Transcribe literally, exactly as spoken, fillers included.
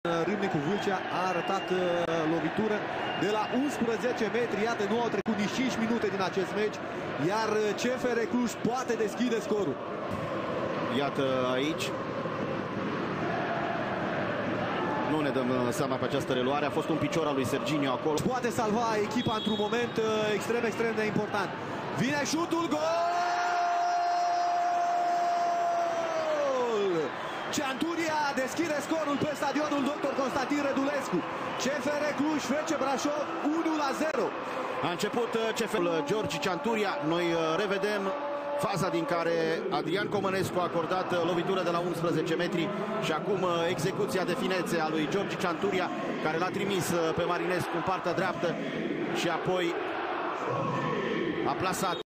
Râmnicu Vâlcea a arătat uh, lovitură de la unsprezece metri. Iată, nu au trecut nici cinci minute din acest meci, iar C F R Cluj poate deschide scorul. Iată aici. Nu ne dăm seama pe această reluare. A fost un picior al lui Serginio acolo. Poate salva echipa într-un moment uh, extrem, extrem de important. Vine șutul, gol! Cianturia deschide scorul pe stadionul doctor Constantin Rădulescu. C F R Cluj F C Brașov unu la zero. A început C F R Georgi Cianturia. Noi revedem faza din care Adrian Comănescu a acordat lovitură de la unsprezece metri și acum execuția de finețe a lui Georgi Cianturia, care l-a trimis pe Marinescu în partea dreaptă și apoi a plasat